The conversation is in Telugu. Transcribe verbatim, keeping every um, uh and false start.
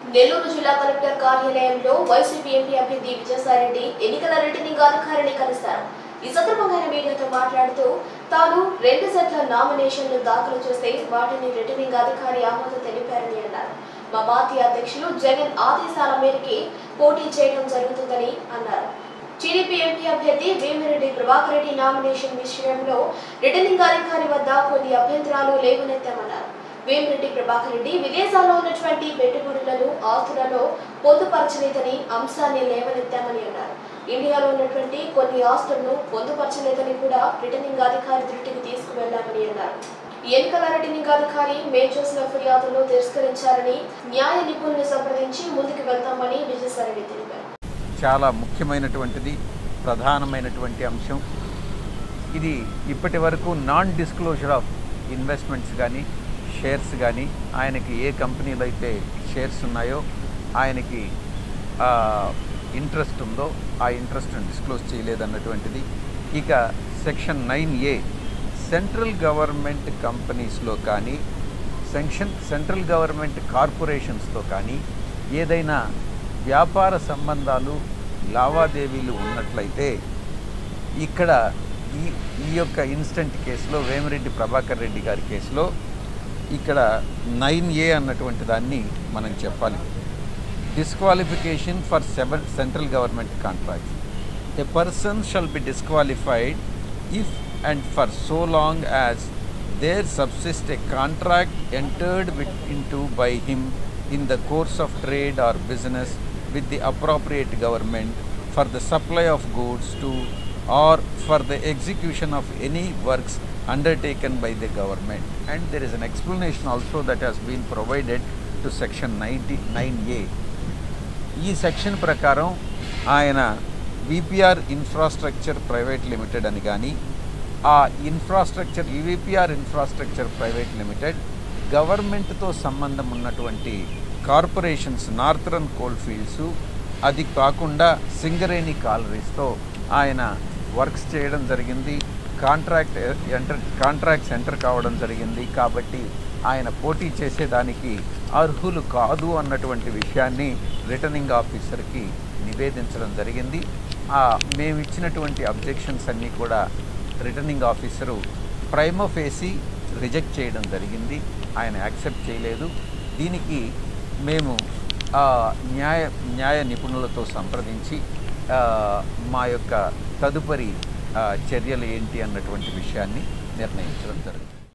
నెల్లూరు జిల్లా కలెక్టర్ కార్యాలయంలో వైసీపీ ఎంపీ అభ్యర్థి విజయసాయిరెడ్డి ఎన్నికల రిటర్నింగ్ అధికారిని కలిశారు. ఈ సందర్భంగా ఆయన మీడియాతో మాట్లాడుతూ తాను రెండు సెట్ల నామినేషన్లు దాఖలు చేస్తే వాటిని రిటర్నింగ్ అధికారి ఆమోదం తెలిపారని అన్నారు. మా పార్టీ అధ్యక్షులు జగన్ ఆదేశాల మేరకు పోటీ చేయడం జరుగుతుందని అన్నారు. టీడీపీ ఎంపీ అభ్యర్థి వేమిరెడ్డి ప్రభాకర్ రెడ్డి నామినేషన్ విషయంలో రిటర్నింగ్ అధికారి వద్ద కొన్ని అభ్యంతరాలు లేవనెత్తామన్నారు. వేమిరెడ్డి ప్రభాకర్ రెడ్డి విదేశాల్లో ఉన్నటువంటి పెట్టుబడులను ఆస్తులలో పొందుపరచలేదని అంశాన్ని లేవనెత్తామని అన్నారు. ఇండియాలో ఉన్నటువంటి కొన్ని ఆస్తులను పొందుపరచలేదని కూడా రిటర్నింగ్ అధికారి దృష్టికి తీసుకువెళ్లామని అన్నారు. ఎన్నికల రిటర్నింగ్ అధికారి మేలు చేసిన ఫిర్యాదులను తిరస్కరించారని న్యాయ నిపుణులను సంప్రదించి ముందుకు వెళ్తామని విజయసాయిరెడ్డి తెలిపారు. చాలా ముఖ్యమైనటువంటిది, ప్రధానమైనటువంటి అంశం ఇది. ఇప్పటి వరకు నాన్ డిస్క్లోజర్ ఆఫ్ ఇన్వెస్ట్మెంట్స్ కానీ షేర్స్ కానీ, ఆయనకి ఏ కంపెనీలు అయితే షేర్స్ ఉన్నాయో, ఆయనకి ఇంట్రెస్ట్ ఉందో ఆ ఇంట్రెస్ట్ని డిస్క్లోజ్ చేయలేదన్నటువంటిది. ఇక section nine A central government కంపెనీస్లో కానీ సెక్షన్ సెంట్రల్ గవర్నమెంట్ కార్పొరేషన్స్తో కానీ ఏదైనా వ్యాపార సంబంధాలు లావాదేవీలు ఉన్నట్లయితే ఇక్కడ ఈ ఈ యొక్క ఇన్స్టెంట్ కేసులో వేమిరెడ్డి ప్రభాకర్ రెడ్డి గారి కేసులో ఇక్కడ నైన్ ఏ అన్నటువంటి దాన్ని మనం చెప్పాలి. Disqualification for seven central government contracts. A person shall be disqualified if and for so long as there subsist a contract entered with into by him in the course of trade or business with the appropriate government for the supply of goods to or for the execution of any works undertaken by the government. And there is an explanation also that has been provided to section ninety-nine A. ఈ సెక్షన్ ప్రకారం ఆయన విపిఆర్ ఇన్ఫ్రాస్ట్రక్చర్ ప్రైవేట్ లిమిటెడ్ అని కానీ, ఆ infrastructure VPR infrastructure private limited గవర్నమెంట్తో సంబంధం ఉన్నటువంటి కార్పొరేషన్స్, నార్థరన్ కోల్ ఫీల్డ్స్, అది కాకుండా సింగరేణి కాలరీస్తో ఆయన వర్క్స్ చేయడం జరిగింది. కాంట్రాక్ట్ ఎంటర్ కాంట్రాక్ట్స్ ఎంటర్ కావడం జరిగింది. కాబట్టి ఆయన పోటీ చేసేదానికి అర్హులు కాదు అన్నటువంటి విషయాన్ని రిటర్నింగ్ ఆఫీసర్కి నివేదించడం జరిగింది. మేము ఇచ్చినటువంటి అబ్జెక్షన్స్ అన్నీ కూడా returning officer prima facie reject చేయడం జరిగింది. ఆయన యాక్సెప్ట్ చేయలేదు. దీనికి మేము న్యాయ న్యాయ నిపుణులతో సంప్రదించి మా యొక్క తదుపరి చర్యలు ఏంటి అన్నటువంటి విషయాన్ని నిర్ణయించడం జరుగుతుంది.